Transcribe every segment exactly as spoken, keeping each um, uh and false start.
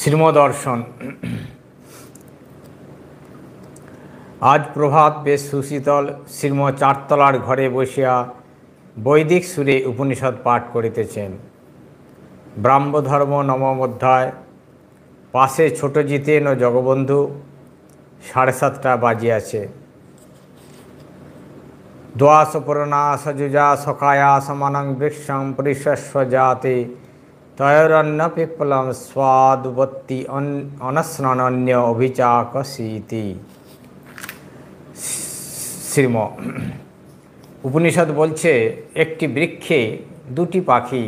শ্রীমদর্শন। আজ প্রভাত বেশ সুশীতল। শ্রীম চারতলার ঘরে বসিয়া বৈদিক সুরে উপনিষদ পাঠ করিতেছেন। ব্রাহ্মধর্ম নবম অধ্যায়। পাশে ছোট জিতেন ও জগবন্ধু। সাড়ে সাতটা বাজিয়াছে। দ্বাস পূর্ণা সযুজা সখায়া সমানং বৃক্ষং পরিশস্ব জাতে তয়োরন্য পিপ্পলম স্বাদুবত্তি অনস্নন্য অভিচাকসীতি। শ্রীম উপনিষদ বলছে, একটি বৃক্ষে দুটি পাখি,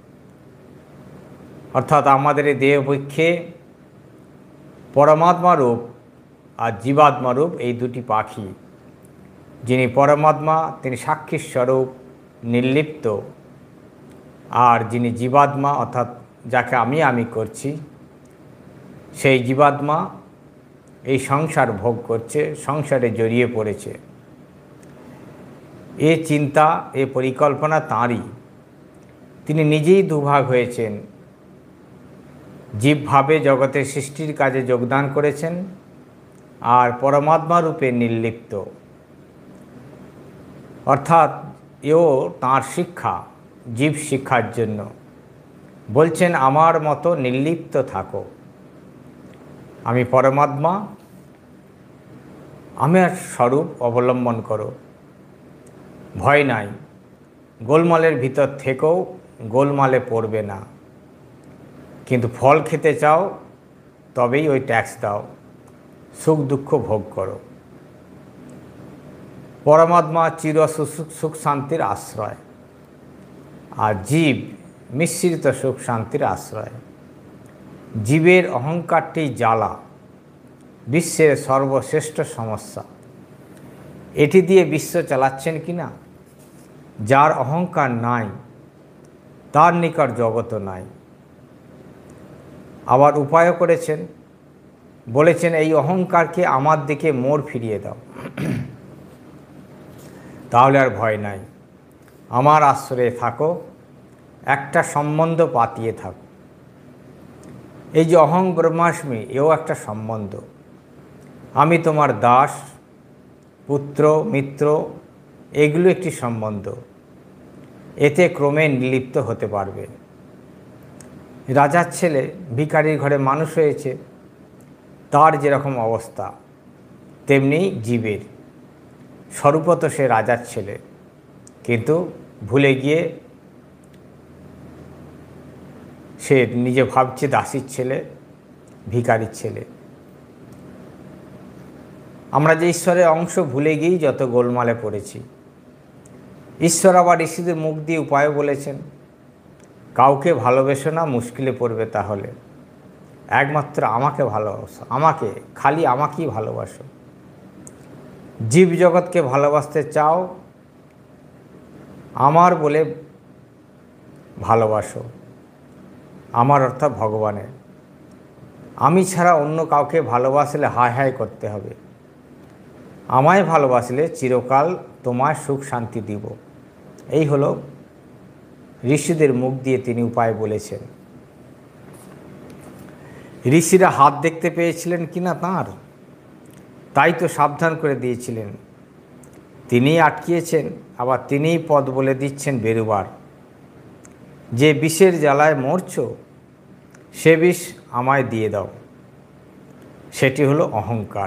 অর্থাৎ আমাদের এই দেহ বৃক্ষে পরমাত্মা রূপ আর জীবাত্মা রূপ, এই দুটি পাখি। যিনি পরমাত্মা তিনি সাক্ষী স্বরূপ নির্লিপ্ত, আর যিনি জীবাত্মা অর্থাৎ যাকে আমি আমি করছি, সেই জীবাত্মা এই সংসার ভোগ করছে, সংসারে জড়িয়ে পড়েছে। এ চিন্তা, এ পরিকল্পনা তাঁরই। তিনি নিজেই দুভাগ হয়েছেন। জীবভাবে জগতের সৃষ্টির কাজে যোগদান করেছেন, আর পরমাত্মা রূপে নির্লিপ্ত, অর্থাৎ এও তাঁর শিক্ষা, জীব শিক্ষার জন্য বলছেন, আমার মতো নির্লিপ্ত থাকো। আমি পরমাত্মা, আমার স্বরূপ অবলম্বন করো, ভয় নাই। গোলমালের ভিতর থেকেও গোলমালে পড়বে না। কিন্তু ফল খেতে চাও তবেই ওই ট্যাক্স দাও, সুখ দুঃখ ভোগ করো। পরমাত্মা চির সুখ শান্তির আশ্রয়, আর জীব মিশ্রিত সুখ শান্তির আশ্রয়। জীবের অহংকারটি জ্বালা, বিশ্বের সর্বশ্রেষ্ঠ সমস্যা। এটি দিয়ে বিশ্ব চালাচ্ছেন কি না? যার অহংকার নাই তার নিকট জগৎ নাই। আবার উপায়ও করেছেন, বলেছেন এই অহংকারকে আমার দিকে মোড় ফিরিয়ে দাও, তাহলে আর ভয় নাই। আমার আশ্রয়ে থাকো, একটা সম্বন্ধ পাতিয়ে থাকো। এই যে অহং ব্রহ্মাস্মি, এও একটা সম্বন্ধ। আমি তোমার দাস, পুত্র, মিত্র, এগুলো একটি সম্বন্ধ। এতে ক্রমে নির্লিপ্ত হতে পারবে। রাজার ছেলে ভিখারির ঘরে মানুষ হয়েছে, তার যেরকম অবস্থা তেমনি জীবের। স্বরূপত সে রাজার ছেলে, কিন্তু ভুলে গিয়ে সে নিজে ভাবছে দাসীর ছেলে, ভিখারির ছেলে। আমরা যে ঈশ্বরের অংশ ভুলে গিয়েই যত গোলমালে পড়েছি। ঈশ্বর আবার ঋষিদের মুখ দিয়ে উপায় বলেছেন, কাউকে ভালোবেসো না, মুশকিলে পড়বে তাহলে। একমাত্র আমাকে ভালোবাসো, আমাকে, খালি আমাকেই ভালোবাসো। জীব জগৎকে ভালোবাসতে চাও, আমার বলে ভালোবাসো। আমার অর্থাৎ ভগবানের। আমি ছাড়া অন্য কাউকে ভালোবাসলে হায় হায় করতে হবে। আমায় ভালোবাসলে চিরকাল তোমায় সুখ শান্তি দিব। এই হলো ঋষিদের মুখ দিয়ে তিনি উপায় বলেছেন। ঋষিরা হাত দেখতে পেয়েছিলেন কিনা তাঁর, তাই তো সাবধান করে দিয়েছিলেন। তিনিই আটকিয়েছেন, আবার তিনিই পথ বলে দিচ্ছেন বেরুবার। যে বিষের জ্বালায় মরছ, সে বিষ আমায় দিয়ে দাও। সেটি হলো অহংকার।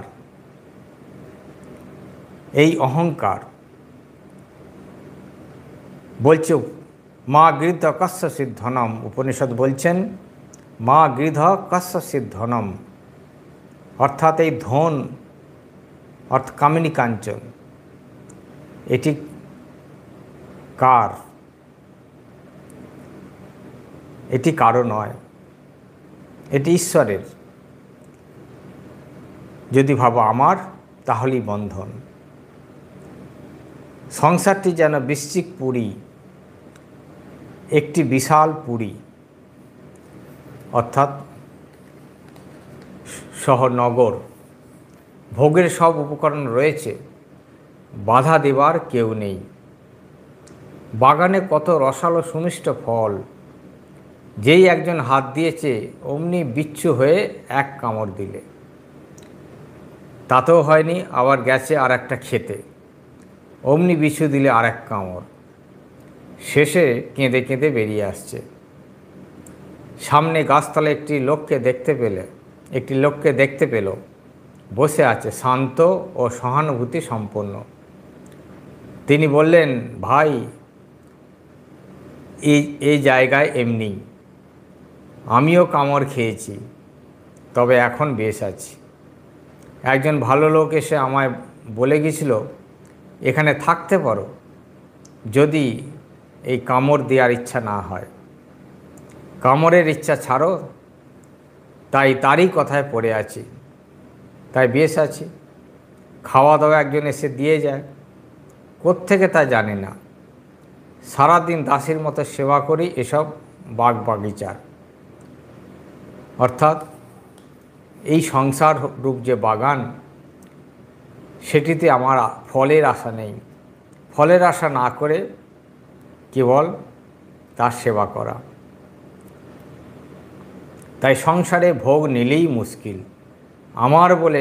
এই অহংকার বলছে, মা গৃধ কস্যচিৎ ধনম। উপনিষদ বলছেন, মা গৃধ কস্যচিৎ ধনম, অর্থাৎ এই ধন অর্থ কামিনী কাঞ্চন, এটি কার? এটি কারো নয়, এটি ঈশ্বরের। যদি ভাবো আমার, তাহলেই বন্ধন। সংসারটি যেন বৃশ্চিক পুরী, একটি বিশাল পুরী, অর্থাৎ শহর নগর। ভোগের সব উপকরণ রয়েছে, বাধা দেবার কেউ নেই। বাগানে কত রসালো সুমিষ্ট ফল, যেই একজন হাত দিয়েছে অমনি বিচ্ছু হয়ে এক কামড় দিলে, তাতেও হয়নি, আবার গেছে আর একটা খেতে, অমনি বিচ্ছু দিলে আর এক কামড়, শেষে কেঁদে কেঁদে বেরিয়ে আসছে। সামনে গাছতলায় একটি লোককে দেখতে পেলে একটি লোককে দেখতে পেল বসে আছে, শান্ত ও সহানুভূতি সম্পন্ন। তিনি বললেন, ভাই, এই এই জায়গায় এমনি আমিও কামড় খেয়েছি, তবে এখন বেশ আছি। একজন ভালো লোক এসে আমায় বলে গেছিল, এখানে থাকতে পারো যদি এই কামড় দেওয়ার ইচ্ছা না হয়। কামড়ের ইচ্ছা ছাড়ো, তাই তারই কথায় পড়ে আছি, তাই বেশ আছি। খাওয়া দাওয়া একজন এসে দিয়ে যায়, কোত্থেকে তা জানি না। সারাদিন দাসীর মতো সেবা করি এসব বাগ বাগিচার, অর্থাৎ এই সংসার রূপ যে বাগান, সেটিতে আমার ফলের আশা নেই। ফলের আশা না করে কেবল তার সেবা করা। তাই সংসারে ভোগ নিলেই মুশকিল, আমার বলে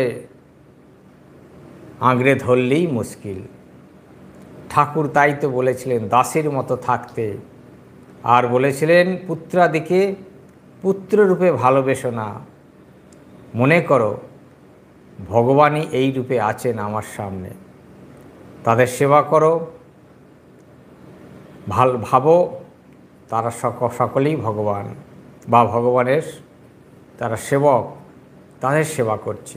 আঁকড়ে ধরলেই মুশকিল। ঠাকুর তাই তো বলেছিলেন দাসীর মতো থাকতে, আর বলেছিলেন পুত্রাদিকে পুত্ররূপে ভালোবেসো না, মনে করো ভগবানই এই রূপে আছেন আমার সামনে, তাদের সেবা করো, ভাল ভাবো তারা সকলেই ভগবান বা ভগবানের তারা সেবক, তাদের সেবা করছি।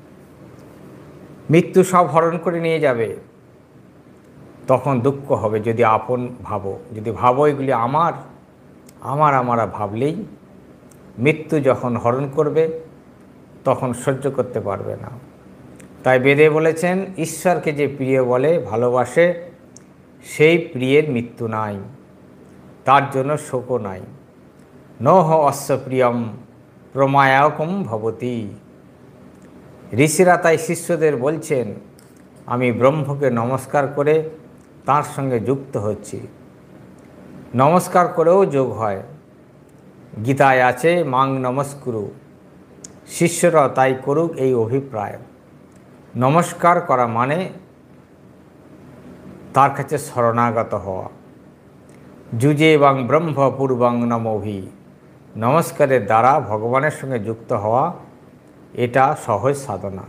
মৃত্যু সব হরণ করে নিয়ে যাবে, তখন দুঃখ হবে যদি আপন ভাবো। যদি ভাবো এগুলি আমার আমার আমারা ভাবলেই মৃত্যু যখন হরণ করবে তখন সহ্য করতে পারবে না। তাই বেদে বলেছেন, ঈশ্বরকে যে প্রিয় বলে ভালোবাসে সেই প্রিয়ের মৃত্যু নাই, তার জন্য শোকও নাই। নহ অস্য প্রিয়ম প্রমায়াকম ভবতি। ঋষিরা তাই শিষ্যদের বলছেন, আমি ব্রহ্মকে নমস্কার করে তার সঙ্গে যুক্ত হচ্ছি। নমস্কার করেও যোগ হয়। গীতায় আছে, মাং নমস্কুরু। শিষ্যরা তাই করুক এই অভিপ্রায়। নমস্কার করা মানে তার কাছে শরণাগত হওয়া। যুজে বাং ব্রহ্ম পূর্বাং নমোভি। নমস্কারের দ্বারা ভগবানের সঙ্গে যুক্ত হওয়া, এটা সহজ সাধনা।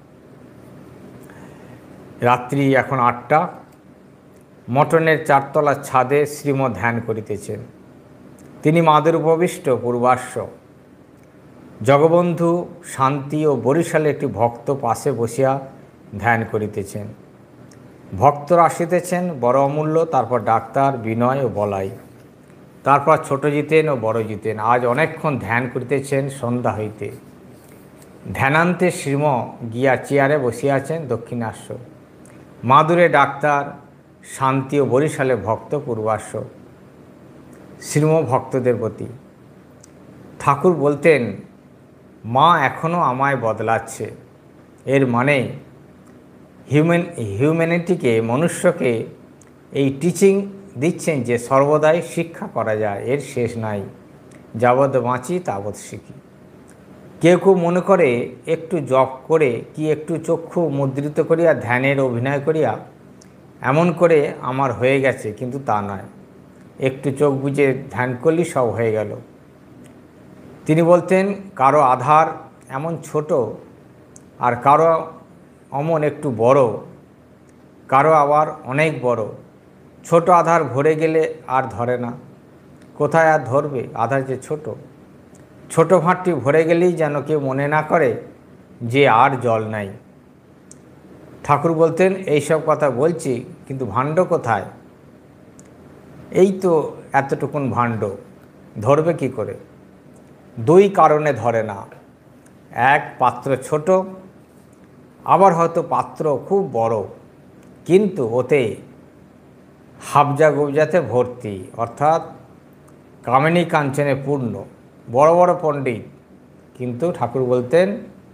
রাত্রি এখন আটটা। মটনের চারতলার ছাদে শ্রীমৎ ধ্যান করিতেছেন। তিনি মাদের উপবিষ্ট পূর্বাশ্ব। জগবন্ধু শান্তি ও বরিশালে একটি ভক্ত পাশে বসিয়া ধ্যান করিতেছেন। ভক্তরা আসিতেছেন, বড় অমূল্য, তারপর ডাক্তার, বিনয় ও বলাই, তারপর ছোট জিতেন ও বড় জিতেন। আজ অনেকক্ষণ ধ্যান করিতেছেন সন্ধ্যা হইতে। ধ্যানান্তে শ্রীম গিয়া চেয়ারে বসিয়াছেন দক্ষিণাস্য। মাদুরে ডাক্তার, শান্তি ও বরিশালে ভক্ত পূর্বাশ্ব। শ্রীম ভক্তদের প্রতি ঠাকুর বলতেন, মা এখনও আমায় বদলাচ্ছে। এর মানে হিউম্যান হিউম্যানিটিকে মনুষ্যকে এই টিচিং দিচ্ছেন যে সর্বদাই শিক্ষা করা যায়, এর শেষ নাই। যাবৎ বাঁচি তাবৎ শিখি। কেউ কেউ মনে করে একটু জপ করে কি একটু চক্ষু মুদ্রিত করিয়া ধ্যানের অভিনয় করিয়া এমন করে আমার হয়ে গেছে, কিন্তু তা নয়। একটু চোখ বুজে ধ্যান করলেই সব হয়ে গেল। তিনি বলতেন, কারো আধার এমন ছোট আর কারো অমন একটু বড়, কারো আবার অনেক বড়। ছোট আধার ভরে গেলে আর ধরে না, কোথায় আর ধরবে? আধার যে ছোট। ছোট ভাঁটটি ভরে গেলেই যেন কেউ মনে না করে যে আর জল নাই। ঠাকুর বলতেন, এইসব কথা বলছি, কিন্তু ভাণ্ড কোথায়? এই তো এতটুকুন ভাণ্ড, ধরবে কি করে? দুই কারণে ধরে না। এক, পাত্র ছোট, আবার হয়তো পাত্র খুব বড়, কিন্তু ওতে হাবজা গুবজাতে ভর্তি, অর্থাৎ কামিনী কাঞ্চনে পূর্ণ। বড় বড় পণ্ডিত, কিন্তু ঠাকুর বলতেন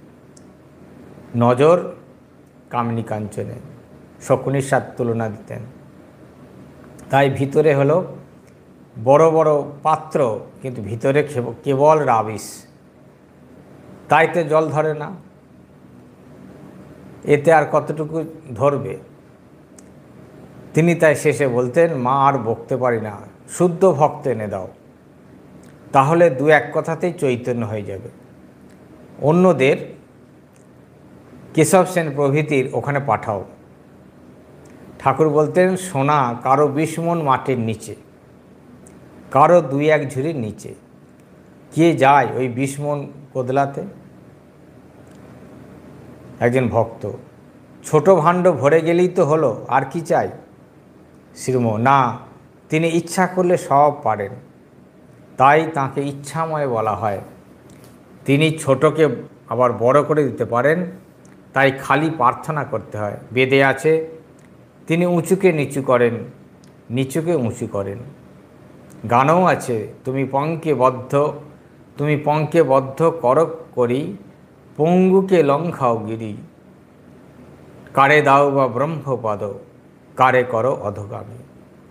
নজর কামিনী কাঞ্চনে, শকুনির সাথে তুলনা দিতেন। তাই ভিতরে হলো বড় বড় পাত্র, কিন্তু ভিতরে কেবল রাবিশ, তাই তো জল ধরে না। এতে আর কতটুকু ধরবে? তিনি তাই শেষে বলতেন, মা আর বকতে পারি না, শুদ্ধ ভক্ত এনে দাও, তাহলে দু এক কথাতেই চৈতন্য হয়ে যাবে। অন্যদের কেশব সেন প্রভৃতির ওখানে পাঠাও। ঠাকুর বলতেন, সোনা কারো বিশ মণ মাটির নিচে, কারো দুই এক ঝুড়ির নিচে, কে যায় ওই বিশ মণ বদলাতে? একজন ভক্ত, ছোট ভাণ্ড ভরে গেলেই তো হলো, আর কি চাই? শ্রীম, না, তিনি ইচ্ছা করলে সব পারেন, তাই তাঁকে ইচ্ছাময় বলা হয়। তিনি ছোটকে আবার বড় করে দিতে পারেন, তাই খালি প্রার্থনা করতে হয়। বেদে আছে, তিনি উঁচুকে নিচু করেন, নিচুকে উঁচু করেন। গানও আছে, তুমি পঙ্কে বদ্ধ তুমি পঙ্কে বদ্ধ করক করি, পঙ্গুকে লঙ্ঘাও গিরি, কারে দাও বা ব্রহ্মপদ, কারে করো অধগামী।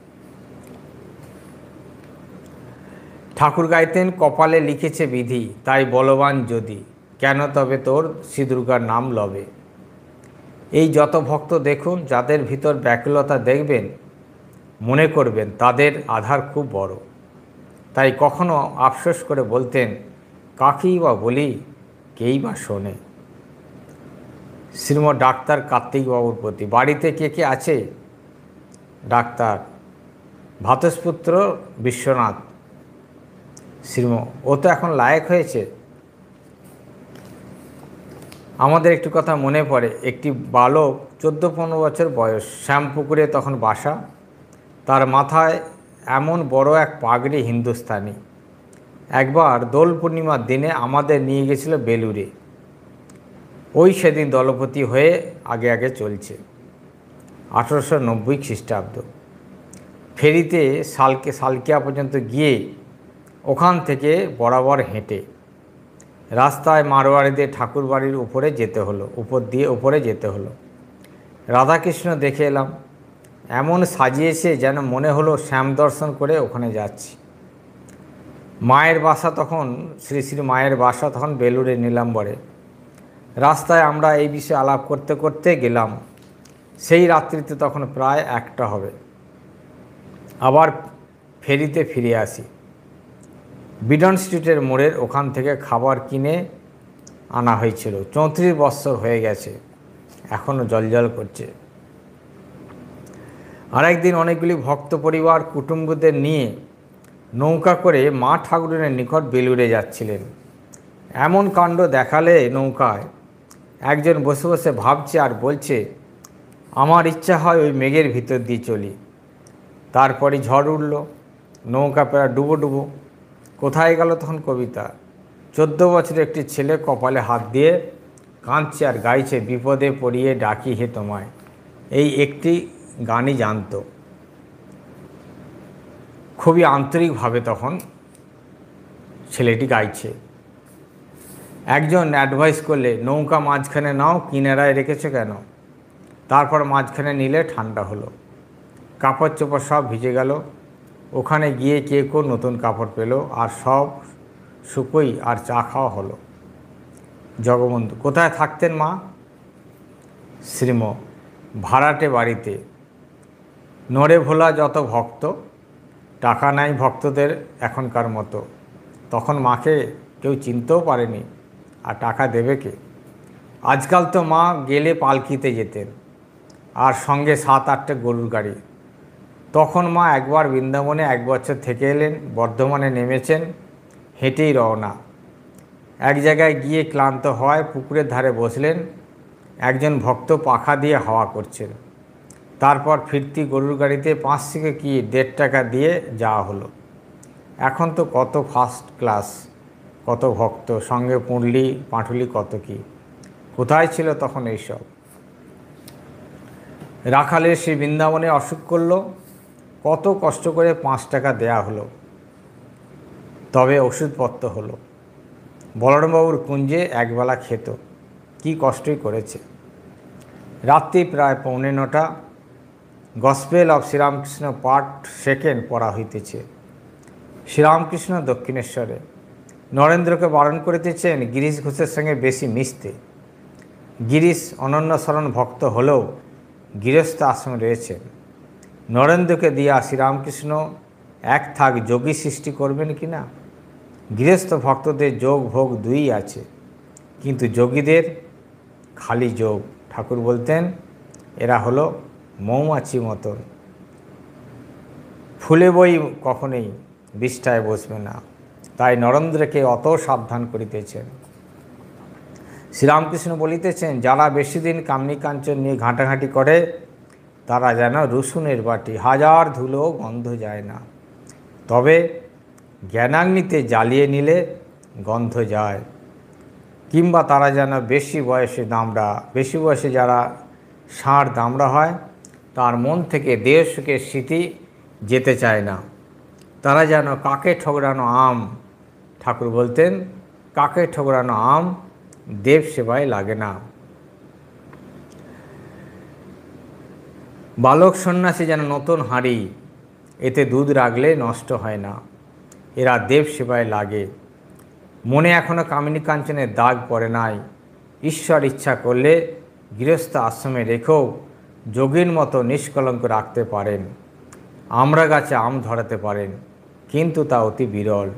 ঠাকুর গাইতেন, কপালে লিখেছে বিধি, তাই বলবান যদি, কেন তবে তোর শ্রী দুর্গার নাম লবে। এই যত ভক্ত দেখুন, যাদের ভিতর ব্যাকুলতা দেখবেন, মনে করবেন তাদের আধার খুব বড়। তাই কখনো আফসোস করে বলতেন, কাকেই বা বলি, কেই বা শোনে। শ্রীমৎ ডাক্তার কার্তিকবাবুর প্রতি, বাড়িতে কে কে আছে? ডাক্তার, ভাতস্পুত্র বিশ্বনাথ। শ্রীম, ও তো এখন লায়ক হয়েছে। আমাদের একটু কথা মনে পড়ে, একটি বালক চোদ্দো পনেরো বছর বয়স, শ্যামপুকুরে তখন বাসা, তার মাথায় এমন বড় এক পাগড়ি হিন্দুস্তানি। একবার দোল পূর্ণিমার দিনে আমাদের নিয়ে গেছিল বেলুড়ে। ওই সেদিন দলপতি হয়ে আগে আগে চলছে, আঠেরোশো নব্বই খ্রিস্টাব্দ। ফেরিতে সালকে সালকিয়া পর্যন্ত গিয়ে ওখান থেকে বরাবর হেঁটে রাস্তায় মারোয়ারিদের ঠাকুর বাড়ির উপরে যেতে হলো, উপর দিয়ে উপরে যেতে হলো। রাধাকৃষ্ণ দেখে এলাম, এমন সাজিয়েছে যেন মনে হলো শ্যাম দর্শন করে ওখানে যাচ্ছি। মায়ের বাসা তখন, শ্রী শ্রী মায়ের বাসা তখন বেলুড়ে নীলাম্বরে। রাস্তায় আমরা এই বিষয়ে আলাপ করতে করতে গেলাম। সেই রাত্রিতে তখন প্রায় একটা হবে। আবার ফেরিতে ফিরে আসি। বিডন স্ট্রিটের মোড়ের ওখান থেকে খাবার কিনে আনা হয়েছিল। চৌত্রিশ বৎসর হয়ে গেছে, এখনও জলজল করছে। আরেকদিন অনেকগুলি ভক্ত পরিবার কুটুম্বদের নিয়ে নৌকা করে মা ঠাকুরের নিকট বেলুড়ে যাচ্ছিলেন। এমন কাণ্ড দেখালে নৌকায় একজন বসে বসে ভাবছে আর বলছে, আমার ইচ্ছা হয় ওই মেঘের ভিতর দিয়ে চলি। তারপরে ঝড় উঠল, নৌকা প্রায় ডুবো ডুবো। কোথায় গেল তখন কবিতা? চোদ্দো বছরের একটি ছেলে কপালে হাত দিয়ে কাঁদছে আর গাইছে, বিপদে পড়িয়ে ডাকি হে তোমায়। এই একটি গানই জানত। খুবই আন্তরিকভাবে তখন ছেলেটি গাইছে। একজন অ্যাডভাইস করলে, নৌকা মাঝখানে নাও, কিনারায় রেখেছো কেন? তারপর মাঝখানে নিলে ঠান্ডা হলো, কাপড় চোপড় সব ভিজে গেল। ওখানে গিয়ে কে কোন নতুন কাপড় পেল, আর সব শুকোই আর চা খাওয়া হলো। জগবন্ধু, কোথায় থাকতেন মা? শ্রীম, ভাড়াটে বাড়িতে। নড়ে ভোলা যত ভক্ত, টাকা নাই ভক্তদের এখনকার মতো। তখন মাকে কেউ চিনতেও পারেনি, আর টাকা দেবে কে? আজকাল তো মা গেলে পালকিতে যেতেন, আর সঙ্গে সাত আটটা গরুর গাড়ি। তখন মা একবার বৃন্দাবনে এক বছর থেকে এলেন, বর্ধমানে নেমেছেন, হেঁটেই রওনা। এক জায়গায় গিয়ে ক্লান্ত হয়, পুকুরের ধারে বসলেন। একজন ভক্ত পাখা দিয়ে হাওয়া করছেন। তারপর ফিরতি গরুর গাড়িতে পাঁচ থেকে কি দেড় টাকা দিয়ে যাওয়া হলো। এখন তো কত ফার্স্ট ক্লাস, কত ভক্ত, সঙ্গে পুঁটলি পাঁঠুলি কত কি। কোথায় ছিল তখন এইসব? রাখালের সেই বৃন্দাবনে অসুখ করল, কত কষ্ট করে পাঁচ টাকা দেয়া হলো, তবে ওষুধপত্র হলো। বলরামবাবুর কুঞ্জে একবেলা খেত, কি কষ্টই করেছে। রাত্রি প্রায় পৌনে নটা। Gospel of Sri Ramakrishna part second পড়া হইতেছে। শ্রীরামকৃষ্ণ দক্ষিণেশ্বরে নরেন্দ্রকে বারণ করিতেছেন গিরিশ ঘোষের সঙ্গে বেশি মিশতে। গিরিশ অনন্যশরণ ভক্ত হলেও গৃহস্থ আশ্রমে রয়েছেন। নরেন্দ্রকে দিয়া শ্রীরামকৃষ্ণ এক থাক যোগী সৃষ্টি করবেন কি না? গৃহস্থ ভক্তদের যোগ ভোগ দুই আছে, কিন্তু যোগীদের খালি যোগ। ঠাকুর বলতেন এরা হলো মৌমাছি মতন, ফুলে বই কখনোই বিষ্ঠায় বসবে না। তাই নরেন্দ্রকে অত সাবধান করিতেছেন। শ্রীরামকৃষ্ণ বলিতেছেন যারা বেশি দিন কামনি কাঞ্চন নিয়ে ঘাঁটাঘাঁটি করে তারা যেন রসুনের বাটি, হাজার ধুলো গন্ধ যায় না, তবে জ্ঞানাগ্নিতে জ্বালিয়ে নিলে গন্ধ যায়। কিংবা তারা যেন বেশি বয়সে দামড়া, বেশি বয়সে যারা ষাঁড় দামড়া হয় তার মন থেকে দেহ সুখের স্মৃতি যেতে চায় না। তারা যেন কাকে ঠোকরানো আম। ঠাকুর বলতেন কাকে ঠোকরানো আম দেব সেবায় লাগে না। বালক সন্ন্যাসী যেন নতুন হাঁড়ি, এতে দুধ রাখলে নষ্ট হয় না। এরা দেব সেবায় লাগে। মনে এখনও কামিনী কাঞ্চনের দাগ পড়ে নাই। ঈশ্বর ইচ্ছা করলে গৃহস্থ আশ্রমে রেখেও যোগীর মতো নিষ্কলঙ্ক রাখতে পারেন। আমরা গাছে আম ধরাতে পারেন, কিন্তু তা অতি বিরল।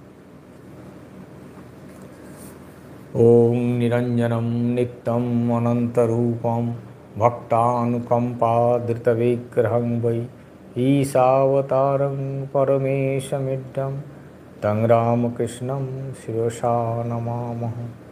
ওং নিরঞ্জনম নিত্যম অনন্তরূপম ভক্তানুকম্পা ধৃতবিগ্রহং বৈ ঈশাবতারং পরমেশমিড্ডম তং রামকৃষ্ণম শিরসা নমামহ।